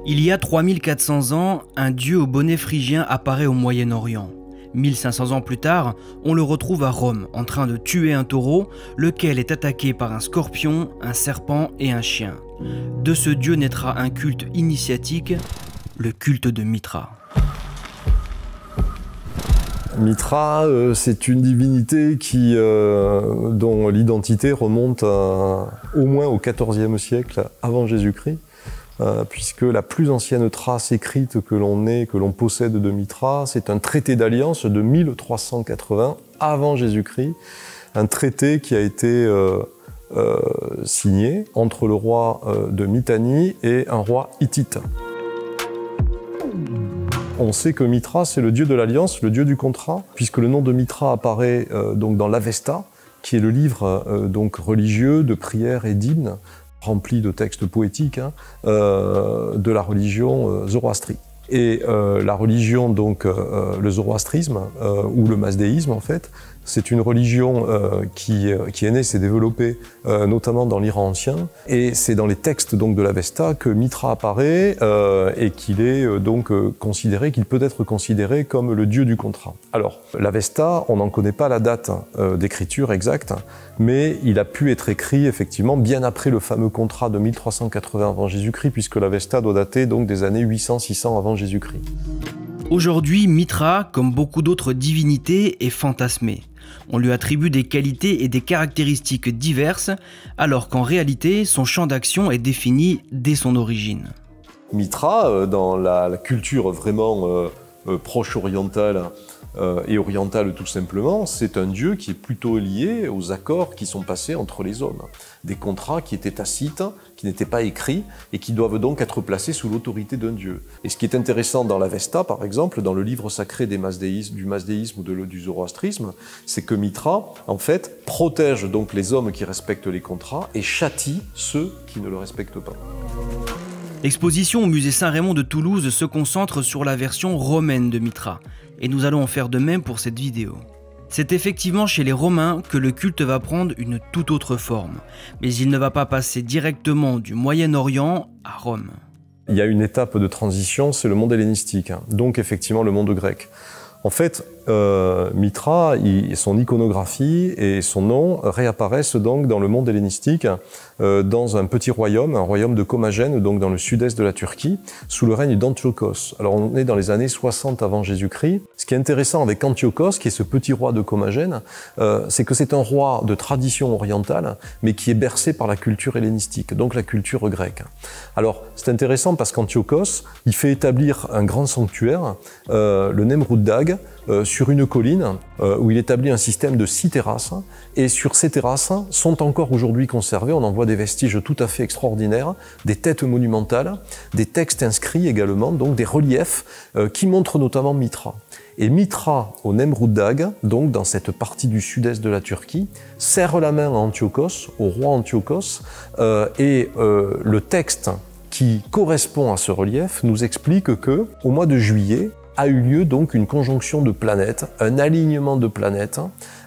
Il y a 3400 ans, un dieu au bonnet phrygien apparaît au Moyen-Orient. 1500 ans plus tard, on le retrouve à Rome, en train de tuer un taureau, lequel est attaqué par un scorpion, un serpent et un chien. De ce dieu naîtra un culte initiatique, le culte de Mithra. Mithra, c'est une divinité dont l'identité remonte au moins au XIVe siècle avant Jésus-Christ, puisque la plus ancienne trace écrite que l'on possède de Mithra, c'est un traité d'alliance de 1380 avant Jésus-Christ, un traité qui a été signé entre le roi de Mitanni et un roi hittite. On sait que Mithra, c'est le dieu de l'alliance, le dieu du contrat, puisque le nom de Mithra apparaît donc dans l'Avesta, qui est le livre donc religieux de prières et d'hymnes, rempli de textes poétiques, de la religion zoroastrique. Et la religion, donc le zoroastrisme, ou le mazdéisme en fait, c'est une religion qui est née, s'est développée notamment dans l'Iran ancien, et c'est dans les textes donc de l'Avesta que Mithra apparaît et qu'il est donc considéré, qu'il peut être considéré comme le dieu du contrat. Alors l'Avesta, on n'en connaît pas la date d'écriture exacte, mais il a pu être écrit effectivement bien après le fameux contrat de 1380 avant Jésus-Christ, puisque l'Avesta doit dater donc des années 800-600 avant Jésus-Christ. Aujourd'hui, Mithra, comme beaucoup d'autres divinités, est fantasmé. On lui attribue des qualités et des caractéristiques diverses, alors qu'en réalité, son champ d'action est défini dès son origine. Mithra, dans la culture vraiment proche orientale et orientale tout simplement, c'est un dieu qui est plutôt lié aux accords qui sont passés entre les hommes. Des contrats qui étaient tacites, qui n'étaient pas écrits et qui doivent donc être placés sous l'autorité d'un dieu. Et ce qui est intéressant dans l'Avesta, par exemple, dans le livre sacré du mazdéisme ou du zoroastrisme, c'est que Mithra, en fait, protège donc les hommes qui respectent les contrats et châtie ceux qui ne le respectent pas. L'exposition au musée Saint-Raymond de Toulouse se concentre sur la version romaine de Mithra, et nous allons en faire de même pour cette vidéo. C'est effectivement chez les Romains que le culte va prendre une toute autre forme, mais il ne va pas passer directement du Moyen-Orient à Rome. Il y a une étape de transition, c'est le monde hellénistique, donc effectivement le monde grec. En fait, Mithra, son iconographie et son nom réapparaissent donc dans le monde hellénistique, dans un petit royaume, un royaume de Commagène, donc dans le sud-est de la Turquie, sous le règne d'Antiochos. Alors on est dans les années 60 avant Jésus-Christ. Ce qui est intéressant avec Antiochos, qui est ce petit roi de Commagène, c'est que c'est un roi de tradition orientale, mais qui est bercé par la culture hellénistique, donc la culture grecque. Alors c'est intéressant parce qu'Antiochos, il fait établir un grand sanctuaire, le Nemrut Dag, sur une colline où il établit un système de 6 terrasses, et sur ces terrasses sont encore aujourd'hui conservés, on en voit des vestiges tout à fait extraordinaires, des têtes monumentales, des textes inscrits également, donc des reliefs qui montrent notamment Mithra. Et Mithra au Nemrut Dag, donc dans cette partie du sud-est de la Turquie, serre la main à Antiochos, au roi Antiochos, et le texte qui correspond à ce relief nous explique que, au mois de juillet, a eu lieu donc une conjonction de planètes, un alignement de planètes,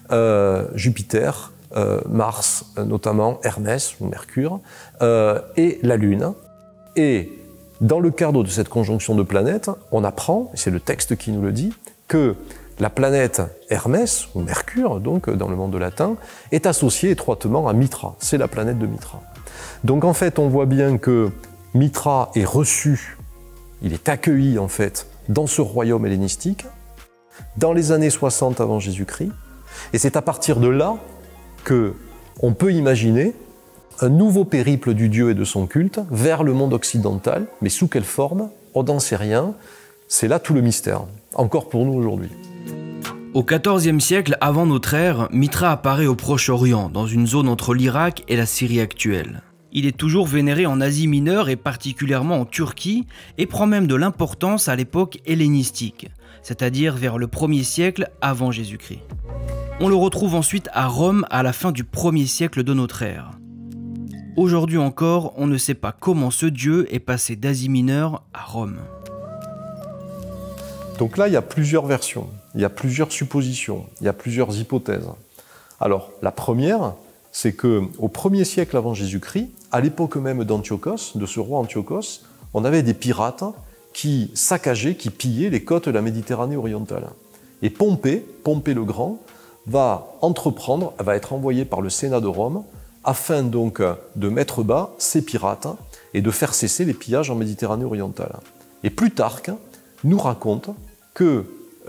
Jupiter, Mars notamment, Hermès ou Mercure, et la Lune. Et dans le cadre de cette conjonction de planètes, on apprend, et c'est le texte qui nous le dit, que la planète Hermès, ou Mercure, donc dans le monde latin, est associée étroitement à Mithra, c'est la planète de Mithra. Donc en fait, on voit bien que Mithra est reçu, il est accueilli en fait, dans ce royaume hellénistique, dans les années 60 avant Jésus-Christ, et c'est à partir de là que on peut imaginer un nouveau périple du dieu et de son culte vers le monde occidental, mais sous quelle forme? On n'en sait rien, c'est là tout le mystère, encore pour nous aujourd'hui. Au XIVe siècle avant notre ère, Mithra apparaît au Proche-Orient, dans une zone entre l'Irak et la Syrie actuelle. Il est toujours vénéré en Asie mineure et particulièrement en Turquie, et prend même de l'importance à l'époque hellénistique, c'est-à-dire vers le 1er siècle avant Jésus-Christ. On le retrouve ensuite à Rome à la fin du 1er siècle de notre ère. Aujourd'hui encore, on ne sait pas comment ce dieu est passé d'Asie mineure à Rome. Donc là, il y a plusieurs versions, il y a plusieurs suppositions, il y a plusieurs hypothèses. Alors, la première, c'est qu'au 1er siècle avant Jésus-Christ, à l'époque même d'Antiochos, de ce roi Antiochos, on avait des pirates qui saccageaient, qui pillaient les côtes de la Méditerranée orientale. Et Pompée le Grand, va être envoyé par le Sénat de Rome afin donc de mettre bas ces pirates et de faire cesser les pillages en Méditerranée orientale. Et Plutarque nous raconte que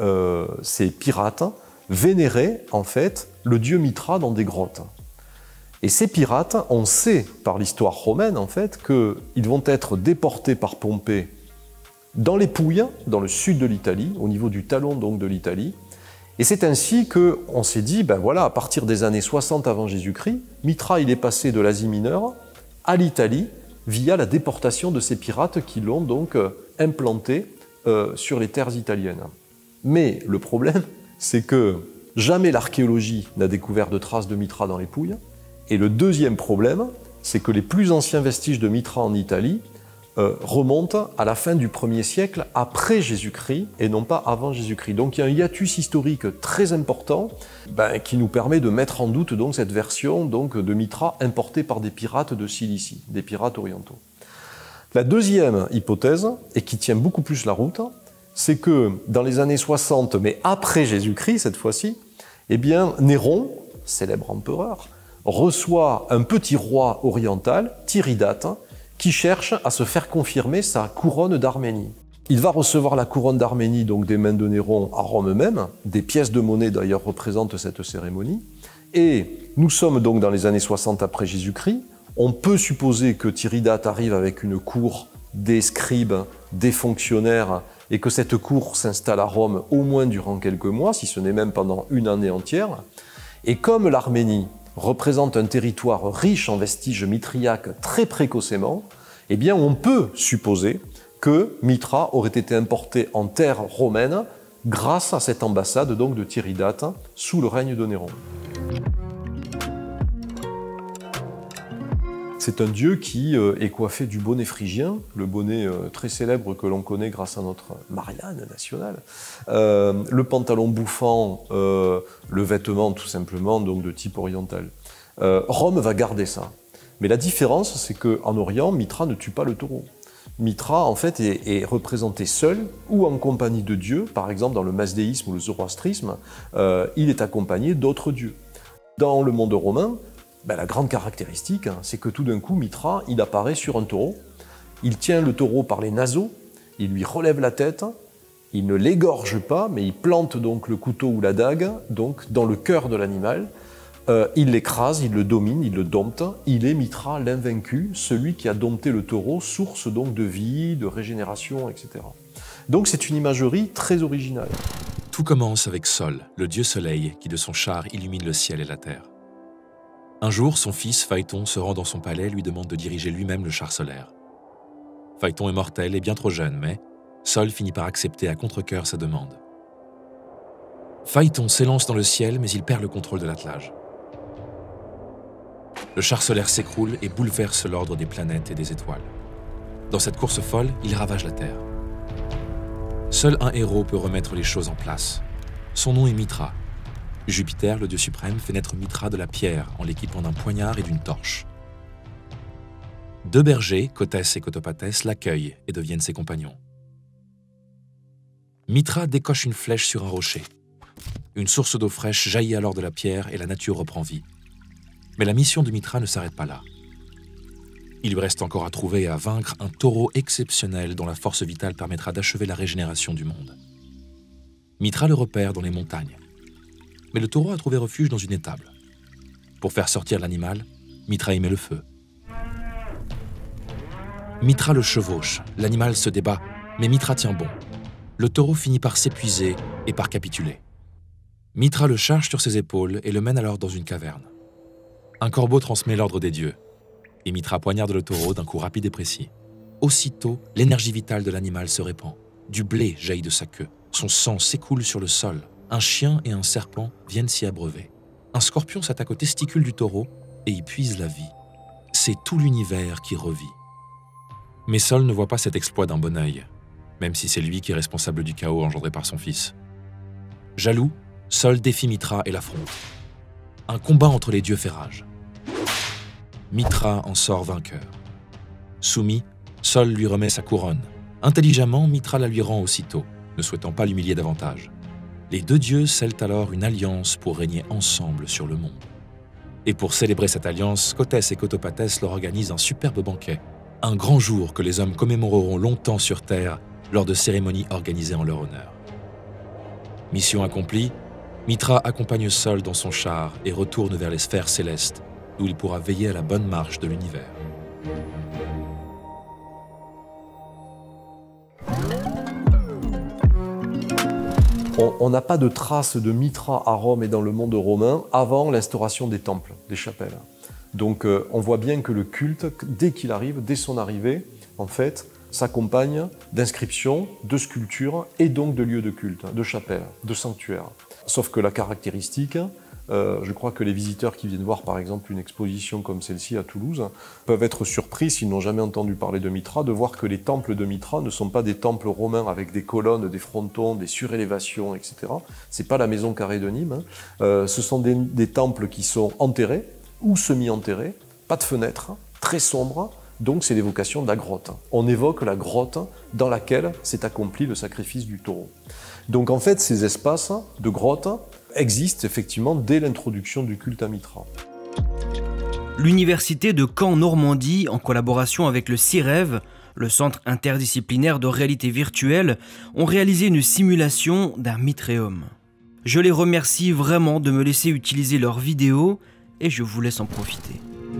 ces pirates vénéraient en fait le dieu Mithra dans des grottes. Et ces pirates, on sait par l'histoire romaine en fait qu'ils vont être déportés par Pompée dans les Pouilles, dans le sud de l'Italie, au niveau du talon donc de l'Italie. Et c'est ainsi qu'on s'est dit, ben voilà, à partir des années 60 avant Jésus-Christ, Mithra il est passé de l'Asie mineure à l'Italie via la déportation de ces pirates qui l'ont donc implanté sur les terres italiennes. Mais le problème, c'est que jamais l'archéologie n'a découvert de traces de Mithra dans les Pouilles. Et le deuxième problème, c'est que les plus anciens vestiges de Mithra en Italie remontent à la fin du 1er siècle après Jésus-Christ et non pas avant Jésus-Christ. Donc il y a un hiatus historique très important qui nous permet de mettre en doute donc, cette version donc, de Mithra importée par des pirates de Cilicie, des pirates orientaux. La deuxième hypothèse, et qui tient beaucoup plus la route, c'est que dans les années 60, mais après Jésus-Christ cette fois-ci, eh bien Néron, célèbre empereur, reçoit un petit roi oriental, Tiridate, qui cherche à se faire confirmer sa couronne d'Arménie. Il va recevoir la couronne d'Arménie donc des mains de Néron à Rome même, des pièces de monnaie d'ailleurs représentent cette cérémonie, et nous sommes donc dans les années 60 après Jésus-Christ. On peut supposer que Tiridate arrive avec une cour, des scribes, des fonctionnaires, et que cette cour s'installe à Rome au moins durant quelques mois, si ce n'est même pendant une année entière. Et comme l'Arménie représente un territoire riche en vestiges mithriaques très précocement, eh bien on peut supposer que Mithra aurait été importé en terre romaine grâce à cette ambassade donc de Tiridate sous le règne de Néron. C'est un dieu qui est coiffé du bonnet phrygien, le bonnet très célèbre que l'on connaît grâce à notre Marianne nationale, le pantalon bouffant, le vêtement tout simplement donc de type oriental. Rome va garder ça. Mais la différence, c'est qu'en Orient, Mithra ne tue pas le taureau. Mithra, en fait, est représenté seul ou en compagnie de dieux. Par exemple, dans le masdéisme ou le zoroastrisme, il est accompagné d'autres dieux. Dans le monde romain, la grande caractéristique, c'est que tout d'un coup, Mithra, il apparaît sur un taureau, il tient le taureau par les naseaux, il lui relève la tête, il ne l'égorge pas, mais il plante donc le couteau ou la dague donc, dans le cœur de l'animal, il l'écrase, il le domine, il le dompte, il est Mithra l'invaincu, celui qui a dompté le taureau, source donc de vie, de régénération, etc. Donc c'est une imagerie très originale. Tout commence avec Sol, le dieu soleil, qui de son char illumine le ciel et la terre. Un jour, son fils, Phaéton, se rend dans son palais et lui demande de diriger lui-même le char solaire. Phaéton est mortel et bien trop jeune, mais Sol finit par accepter à contre-cœur sa demande. Phaéton s'élance dans le ciel, mais il perd le contrôle de l'attelage. Le char solaire s'écroule et bouleverse l'ordre des planètes et des étoiles. Dans cette course folle, il ravage la Terre. Seul un héros peut remettre les choses en place. Son nom est Mithra. Jupiter, le dieu suprême, fait naître Mithra de la pierre en l'équipant d'un poignard et d'une torche. Deux bergers, Cotès et Cotopatès, l'accueillent et deviennent ses compagnons. Mithra décoche une flèche sur un rocher. Une source d'eau fraîche jaillit alors de la pierre et la nature reprend vie. Mais la mission de Mithra ne s'arrête pas là. Il lui reste encore à trouver et à vaincre un taureau exceptionnel dont la force vitale permettra d'achever la régénération du monde. Mithra le repère dans les montagnes. Mais le taureau a trouvé refuge dans une étable. Pour faire sortir l'animal, Mithra y met le feu. Mithra le chevauche, l'animal se débat, mais Mithra tient bon. Le taureau finit par s'épuiser et par capituler. Mithra le charge sur ses épaules et le mène alors dans une caverne. Un corbeau transmet l'ordre des dieux, et Mithra poignarde le taureau d'un coup rapide et précis. Aussitôt, l'énergie vitale de l'animal se répand. Du blé jaillit de sa queue, son sang s'écoule sur le sol. Un chien et un serpent viennent s'y abreuver. Un scorpion s'attaque aux testicules du taureau et y puise la vie. C'est tout l'univers qui revit. Mais Sol ne voit pas cet exploit d'un bon œil, même si c'est lui qui est responsable du chaos engendré par son fils. Jaloux, Sol défie Mithra et l'affronte. Un combat entre les dieux fait rage. Mithra en sort vainqueur. Soumis, Sol lui remet sa couronne. Intelligemment, Mitra la lui rend aussitôt, ne souhaitant pas l'humilier davantage. Les deux dieux scellent alors une alliance pour régner ensemble sur le monde. Et pour célébrer cette alliance, Kotès et Kotopatès leur organisent un superbe banquet, un grand jour que les hommes commémoreront longtemps sur Terre lors de cérémonies organisées en leur honneur. Mission accomplie, Mitra accompagne Sol dans son char et retourne vers les sphères célestes, d'où il pourra veiller à la bonne marche de l'univers. On n'a pas de traces de Mitra à Rome et dans le monde romain avant l'instauration des temples, des chapelles. Donc on voit bien que le culte, dès qu'il arrive, dès son arrivée, en fait, s'accompagne d'inscriptions, de sculptures et donc de lieux de culte, de chapelles, de sanctuaires. Sauf que la caractéristique, je crois que les visiteurs qui viennent voir par exemple une exposition comme celle-ci à Toulouse peuvent être surpris, s'ils n'ont jamais entendu parler de Mitra, de voir que les temples de Mitra ne sont pas des temples romains avec des colonnes, des frontons, des surélévations, etc. C'est pas la maison carrée de Nîmes. Ce sont des temples qui sont enterrés ou semi-enterrés, pas de fenêtres, très sombres. Donc c'est l'évocation de la grotte. On évoque la grotte dans laquelle s'est accompli le sacrifice du taureau. Donc en fait, ces espaces de grottes existent effectivement dès l'introduction du culte à Mitra. L'université de Caen-Normandie, en collaboration avec le CIREV, le Centre interdisciplinaire de réalité virtuelle, ont réalisé une simulation d'un mitréum. Je les remercie vraiment de me laisser utiliser leurs vidéos et je vous laisse en profiter.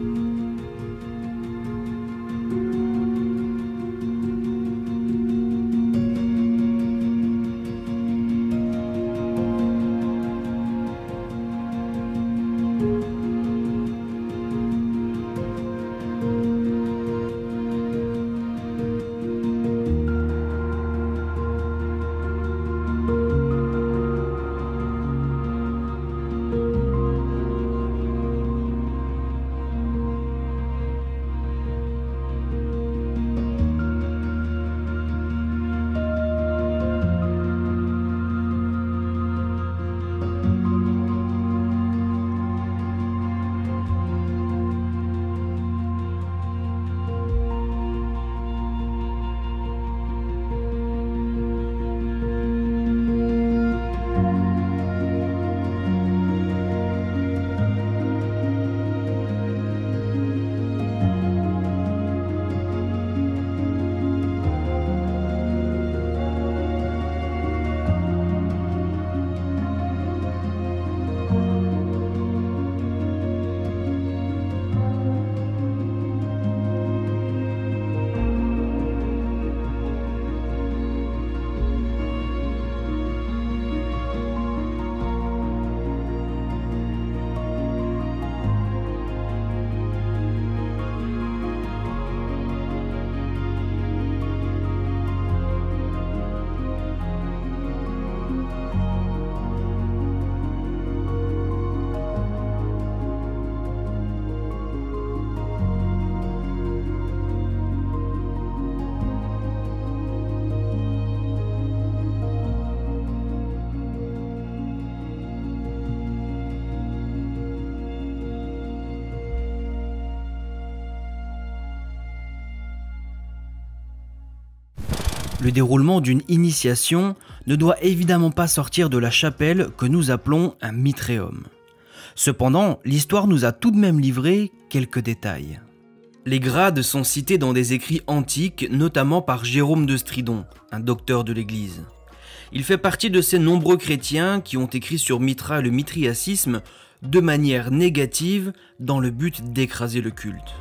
Le déroulement d'une initiation ne doit évidemment pas sortir de la chapelle que nous appelons un mitréum. Cependant, l'histoire nous a tout de même livré quelques détails. Les grades sont cités dans des écrits antiques, notamment par Jérôme de Stridon, un docteur de l'Église. Il fait partie de ces nombreux chrétiens qui ont écrit sur Mitra et le mitriacisme de manière négative dans le but d'écraser le culte.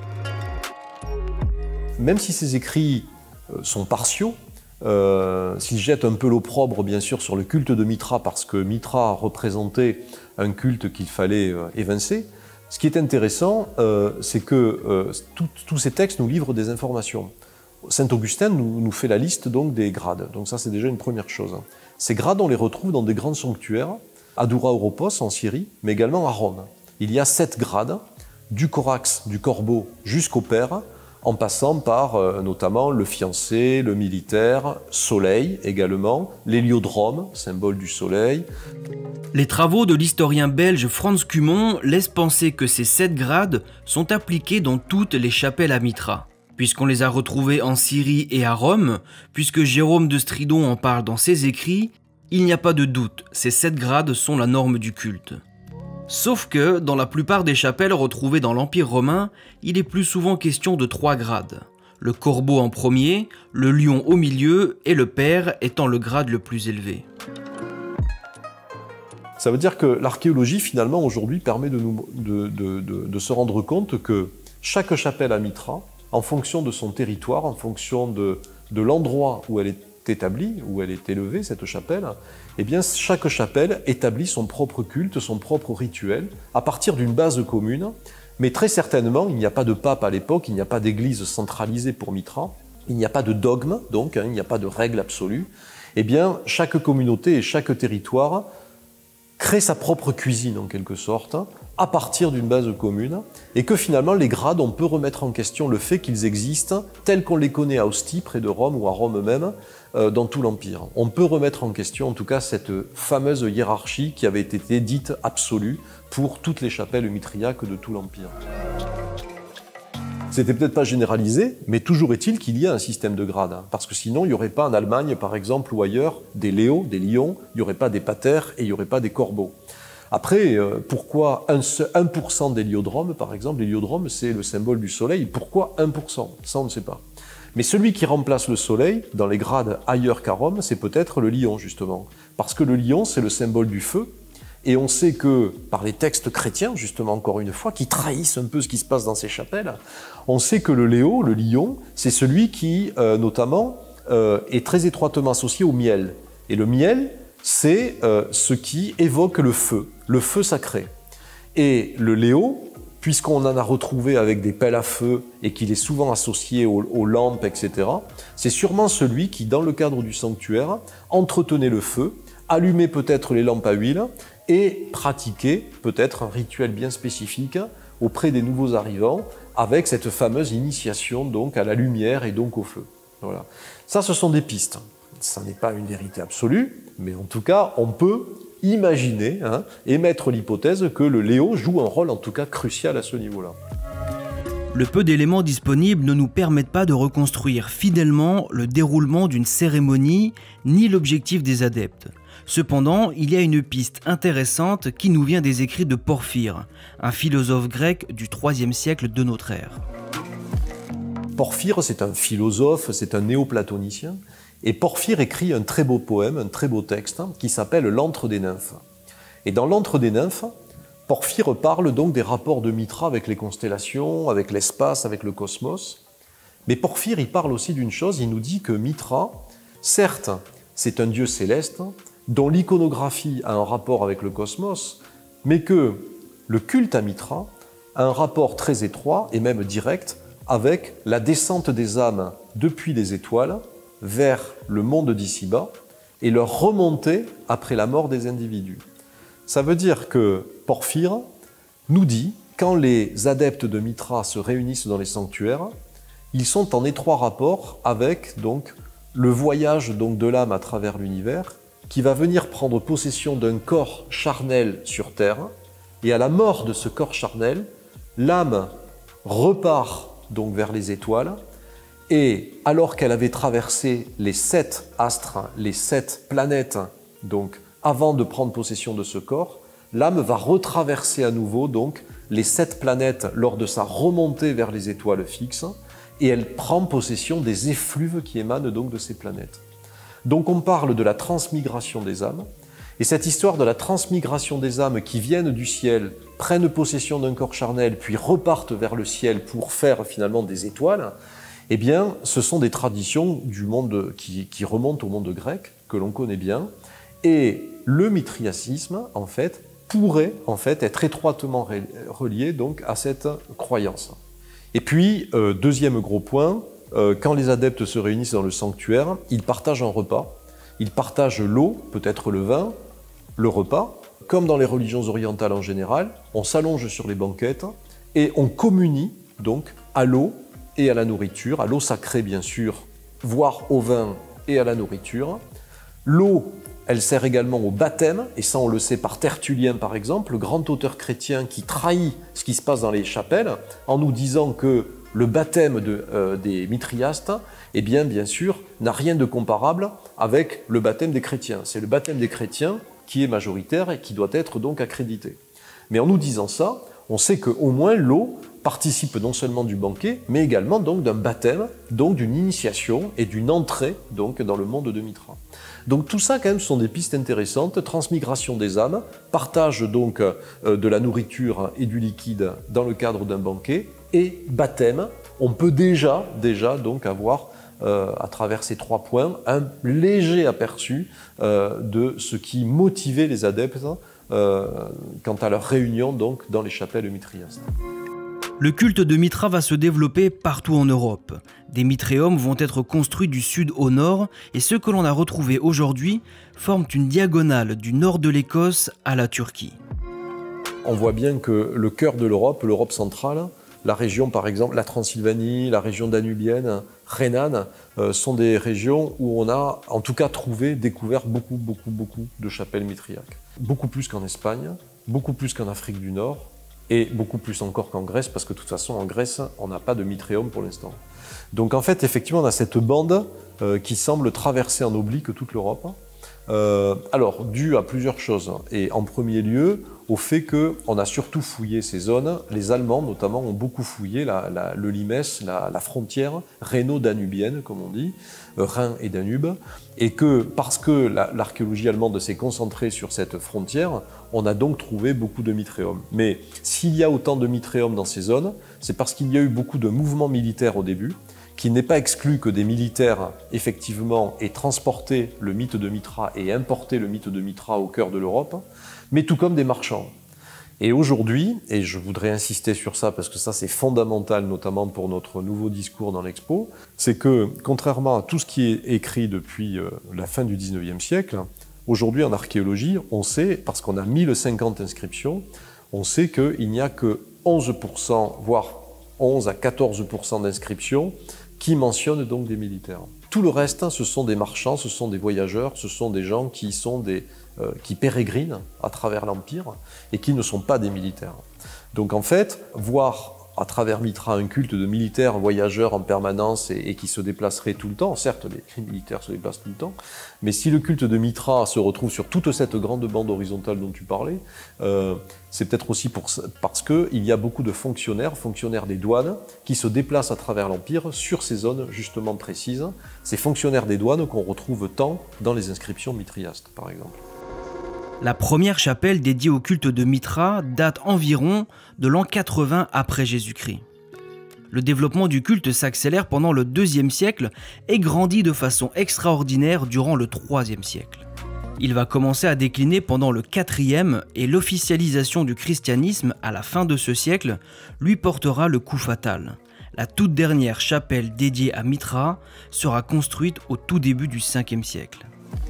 Même si ces écrits sont partiaux, s'ils jettent un peu l'opprobre bien sûr sur le culte de Mitra parce que Mitra représentait un culte qu'il fallait évincer, ce qui est intéressant, c'est que tous ces textes nous livrent des informations. Saint Augustin nous fait la liste donc des grades, donc ça c'est déjà une première chose. Ces grades on les retrouve dans des grands sanctuaires, à Doura-Europos en Syrie, mais également à Rome. Il y a 7 grades, du corax, du corbeau jusqu'au père, en passant par notamment le fiancé, le militaire, soleil également, l'héliodrome, symbole du soleil. Les travaux de l'historien belge Frans Cumont laissent penser que ces 7 grades sont appliqués dans toutes les chapelles à Mitra, puisqu'on les a retrouvés en Syrie et à Rome, puisque Jérôme de Stridon en parle dans ses écrits, il n'y a pas de doute, ces 7 grades sont la norme du culte. Sauf que, dans la plupart des chapelles retrouvées dans l'Empire romain, il est plus souvent question de 3 grades. Le corbeau en premier, le lion au milieu et le pair étant le grade le plus élevé. Ça veut dire que l'archéologie, finalement, aujourd'hui, permet de se rendre compte que chaque chapelle à Mithra, en fonction de son territoire, en fonction de l'endroit où elle est établie, où elle est élevée, cette chapelle, eh bien, chaque chapelle établit son propre culte, son propre rituel, à partir d'une base commune. Mais très certainement, il n'y a pas de pape à l'époque, il n'y a pas d'église centralisée pour Mithra, il n'y a pas de dogme, donc, il n'y a pas de règle absolue. Eh bien, chaque communauté et chaque territoire crée sa propre cuisine, en quelque sorte, à partir d'une base commune, et que finalement, les grades, on peut remettre en question le fait qu'ils existent tels qu'on les connaît à Ostie, près de Rome, ou à Rome même, dans tout l'Empire. On peut remettre en question, en tout cas, cette fameuse hiérarchie qui avait été dite absolue pour toutes les chapelles mithriaques de tout l'Empire. C'était peut-être pas généralisé, mais toujours est-il qu'il y a un système de grades, parce que sinon, il n'y aurait pas en Allemagne, par exemple, ou ailleurs, des léos, des lions, il n'y aurait pas des patères et il n'y aurait pas des corbeaux. Après, pourquoi 1% d'héliodrome, par exemple? L'héliodrome, c'est le symbole du soleil. Pourquoi 1%? Ça, on ne sait pas. Mais celui qui remplace le soleil, dans les grades ailleurs qu'à Rome, c'est peut-être le lion, justement. Parce que le lion, c'est le symbole du feu. Et on sait que, par les textes chrétiens, justement, encore une fois, qui trahissent un peu ce qui se passe dans ces chapelles, on sait que le lion, c'est celui qui, notamment, est très étroitement associé au miel. Et le miel, c'est ce qui évoque le feu sacré. Et le léo, puisqu'on en a retrouvé avec des pelles à feu et qu'il est souvent associé aux lampes, etc., c'est sûrement celui qui, dans le cadre du sanctuaire, entretenait le feu, allumait peut-être les lampes à huile et pratiquait peut-être un rituel bien spécifique auprès des nouveaux arrivants avec cette fameuse initiation donc à la lumière et donc au feu. Voilà. Ça, ce sont des pistes. Ça n'est pas une vérité absolue, mais en tout cas, on peut imaginer, émettre l'hypothèse que le léo joue un rôle en tout cas crucial à ce niveau-là. Le peu d'éléments disponibles ne nous permettent pas de reconstruire fidèlement le déroulement d'une cérémonie ni l'objectif des adeptes. Cependant, il y a une piste intéressante qui nous vient des écrits de Porphyre, un philosophe grec du IIIe siècle de notre ère. Porphyre, c'est un philosophe, c'est un néoplatonicien, et Porphyre écrit un très beau poème, un très beau texte, qui s'appelle l'Antre des nymphes. Et dans l'Antre des nymphes, Porphyre parle donc des rapports de Mithra avec les constellations, avec l'espace, avec le cosmos. Mais Porphyre, il parle aussi d'une chose, il nous dit que Mithra, certes, c'est un dieu céleste, dont l'iconographie a un rapport avec le cosmos, mais que le culte à Mithra a un rapport très étroit et même direct avec la descente des âmes depuis les étoiles vers le monde d'ici-bas et leur remontée après la mort des individus. Ça veut dire que Porphyre nous dit, quand les adeptes de Mithra se réunissent dans les sanctuaires, ils sont en étroit rapport avec donc, le voyage donc, de l'âme à travers l'univers, qui va venir prendre possession d'un corps charnel sur Terre, et à la mort de ce corps charnel, l'âme repart donc vers les étoiles, et alors qu'elle avait traversé les 7 astres, les 7 planètes, donc avant de prendre possession de ce corps, l'âme va retraverser à nouveau donc les 7 planètes lors de sa remontée vers les étoiles fixes, et elle prend possession des effluves qui émanent donc de ces planètes. Donc on parle de la transmigration des âmes, et cette histoire de la transmigration des âmes qui viennent du ciel, prennent possession d'un corps charnel, puis repartent vers le ciel pour faire finalement des étoiles, eh bien, ce sont des traditions du monde qui remontent au monde grec, que l'on connaît bien, et le mithriacisme, en fait, pourrait en fait être étroitement relié donc à cette croyance. Et puis, deuxième gros point, quand les adeptes se réunissent dans le sanctuaire, ils partagent un repas, ils partagent l'eau, peut-être le vin, le repas. Comme dans les religions orientales en général, on s'allonge sur les banquettes et on communie donc à l'eau et à la nourriture, à l'eau sacrée bien sûr, voire au vin et à la nourriture. L'eau, elle sert également au baptême, et ça on le sait par Tertullien par exemple, le grand auteur chrétien qui trahit ce qui se passe dans les chapelles, en nous disant que le baptême des Mithriastes, eh bien sûr, n'a rien de comparable avec le baptême des chrétiens. C'est le baptême des chrétiens qui est majoritaire et qui doit être donc accrédité. Mais en nous disant ça, on sait qu'au moins l'eau participe non seulement du banquet, mais également donc d'un baptême, donc d'une initiation et d'une entrée donc dans le monde de Mithra. Donc tout ça quand même sont des pistes intéressantes, transmigration des âmes, partage donc de la nourriture et du liquide dans le cadre d'un banquet, et baptême. On peut déjà donc avoir à travers ces 3 points un léger aperçu de ce qui motivait les adeptes quant à leur réunion donc dans les chapelles mithriastes. Le culte de Mithra va se développer partout en Europe. Des mitréums vont être construits du sud au nord et ceux que l'on a retrouvés aujourd'hui forment une diagonale du nord de l'Écosse à la Turquie. On voit bien que le cœur de l'Europe centrale, la région par exemple, la Transylvanie, la région danubienne, rhénane, sont des régions où on a en tout cas découvert beaucoup de chapelles mithriaques. Beaucoup plus qu'en Espagne, beaucoup plus qu'en Afrique du Nord, et beaucoup plus encore qu'en Grèce, parce que de toute façon, en Grèce, on n'a pas de mitréum pour l'instant. Donc en fait, effectivement, on a cette bande qui semble traverser en oblique toute l'Europe. Alors, dû à plusieurs choses. Et en premier lieu, au fait qu'on a surtout fouillé ces zones. Les Allemands, notamment, ont beaucoup fouillé le Limès, la frontière rhéno-danubienne, comme on dit, Rhin et Danube. Et que, parce que l'archéologie allemande s'est concentrée sur cette frontière, on a donc trouvé beaucoup de mitréums. Mais s'il y a autant de mitréums dans ces zones, c'est parce qu'il y a eu beaucoup de mouvements militaires au début, qu'il n'est pas exclu que des militaires, effectivement, aient transporté le mythe de Mithra et importé le mythe de Mithra au cœur de l'Europe, mais tout comme des marchands. Et aujourd'hui, et je voudrais insister sur ça parce que ça c'est fondamental, notamment pour notre nouveau discours dans l'expo, c'est que, contrairement à tout ce qui est écrit depuis la fin du 19e siècle, aujourd'hui en archéologie, on sait, parce qu'on a 1050 inscriptions, on sait qu'il n'y a que 11%, voire 11 à 14% d'inscriptions qui mentionnent donc des militaires. Tout le reste, ce sont des marchands, ce sont des voyageurs, ce sont des gens qui pérégrinent à travers l'Empire et qui ne sont pas des militaires. Donc en fait, voir à travers Mithra un culte de militaires voyageurs en permanence et qui se déplaceraient tout le temps, certes les militaires se déplacent tout le temps, mais si le culte de Mithra se retrouve sur toute cette grande bande horizontale dont tu parlais, c'est peut-être aussi parce qu'il y a beaucoup de fonctionnaires des douanes, qui se déplacent à travers l'Empire sur ces zones justement précises, ces fonctionnaires des douanes qu'on retrouve tant dans les inscriptions mithriastes par exemple. La première chapelle dédiée au culte de Mithra date environ de l'an 80 après Jésus-Christ. Le développement du culte s'accélère pendant le IIe siècle et grandit de façon extraordinaire durant le IIIe siècle. Il va commencer à décliner pendant le IVe et l'officialisation du christianisme à la fin de ce siècle lui portera le coup fatal. La toute dernière chapelle dédiée à Mithra sera construite au tout début du Ve siècle.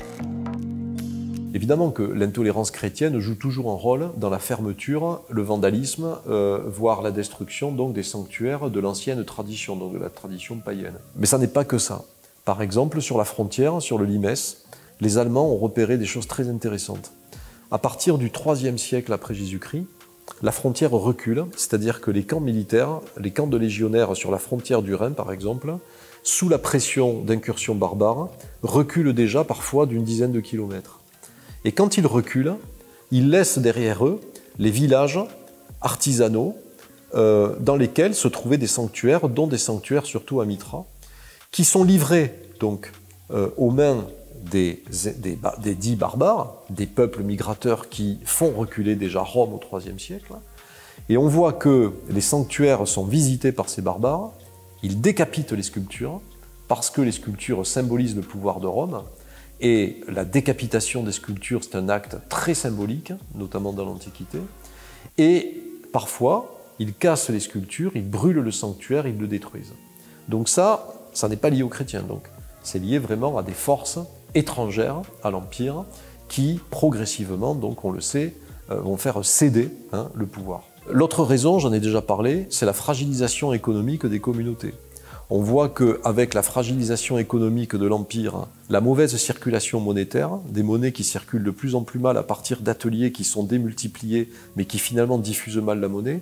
Évidemment que l'intolérance chrétienne joue toujours un rôle dans la fermeture, le vandalisme, voire la destruction donc, des sanctuaires de l'ancienne tradition, donc de la tradition païenne. Mais ça n'est pas que ça. Par exemple, sur la frontière, sur le Limès, les Allemands ont repéré des choses très intéressantes. À partir du IIIe siècle après Jésus-Christ, la frontière recule, c'est-à-dire que les camps militaires, les camps de légionnaires sur la frontière du Rhin par exemple, sous la pression d'incursions barbares, reculent déjà parfois d'une dizaine de kilomètres. Et quand ils reculent, ils laissent derrière eux les villages artisanaux dans lesquels se trouvaient des sanctuaires, dont des sanctuaires surtout à Mithra, qui sont livrés donc aux mains des dits barbares, des peuples migrateurs qui font reculer déjà Rome au IIIe siècle. Et on voit que les sanctuaires sont visités par ces barbares, ils décapitent les sculptures, parce que les sculptures symbolisent le pouvoir de Rome, et la décapitation des sculptures, c'est un acte très symbolique, notamment dans l'Antiquité. Et parfois, ils cassent les sculptures, ils brûlent le sanctuaire, ils le détruisent. Donc ça n'est pas lié aux chrétiens. Donc, c'est lié vraiment à des forces étrangères à l'Empire qui, progressivement, donc on le sait, vont faire céder le pouvoir. L'autre raison, j'en ai déjà parlé, c'est la fragilisation économique des communautés. On voit qu'avec la fragilisation économique de l'Empire, la mauvaise circulation monétaire, des monnaies qui circulent de plus en plus mal à partir d'ateliers qui sont démultipliés, mais qui finalement diffusent mal la monnaie,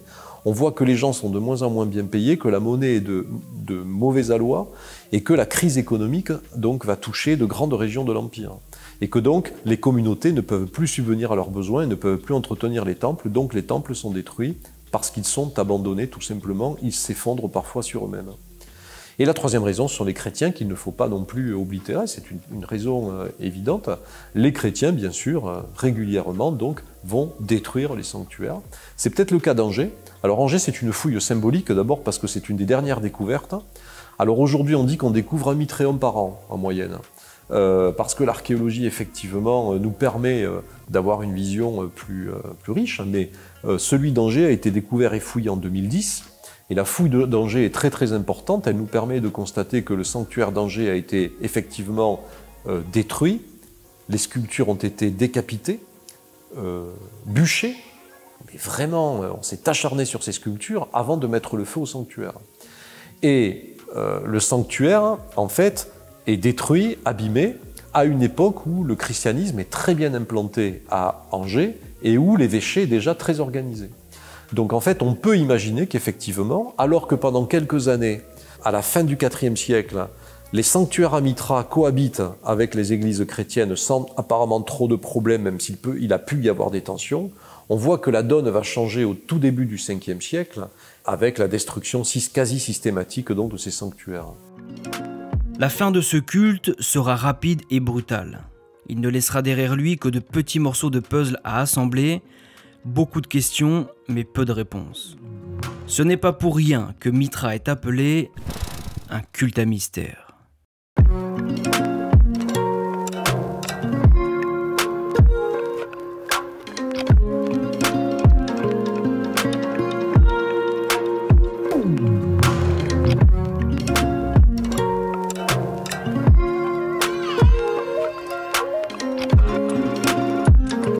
On voit que les gens sont de moins en moins bien payés, que la monnaie est de mauvais aloi, et que la crise économique donc, va toucher de grandes régions de l'Empire. Et que donc les communautés ne peuvent plus subvenir à leurs besoins, ne peuvent plus entretenir les temples, donc les temples sont détruits parce qu'ils sont abandonnés tout simplement, ils s'effondrent parfois sur eux-mêmes. Et la troisième raison, ce sont les chrétiens qu'il ne faut pas non plus oblitérer, c'est une raison évidente. Les chrétiens, bien sûr, régulièrement donc, vont détruire les sanctuaires. C'est peut-être le cas d'Angers. Alors Angers, c'est une fouille symbolique, d'abord parce que c'est une des dernières découvertes. Alors aujourd'hui, on dit qu'on découvre un mitréum par an, en moyenne. Parce que l'archéologie, effectivement, nous permet d'avoir une vision plus riche, mais celui d'Angers a été découvert et fouillé en 2010, et la fouille d'Angers est très très importante, elle nous permet de constater que le sanctuaire d'Angers a été effectivement détruit, les sculptures ont été décapitées, bûchées, mais vraiment, on s'est acharné sur ces sculptures avant de mettre le feu au sanctuaire. Et le sanctuaire, en fait, est détruit, abîmé, à une époque où le christianisme est très bien implanté à Angers et où l'évêché est déjà très organisé. Donc en fait, on peut imaginer qu'effectivement, alors que pendant quelques années, à la fin du IVe siècle, les sanctuaires à Mitra cohabitent avec les églises chrétiennes sans apparemment trop de problèmes, même s'il a pu y avoir des tensions, on voit que la donne va changer au tout début du Ve siècle avec la destruction quasi systématique donc, de ces sanctuaires. La fin de ce culte sera rapide et brutale. Il ne laissera derrière lui que de petits morceaux de puzzle à assembler, beaucoup de questions mais peu de réponses. Ce n'est pas pour rien que Mitra est appelé un culte à mystère.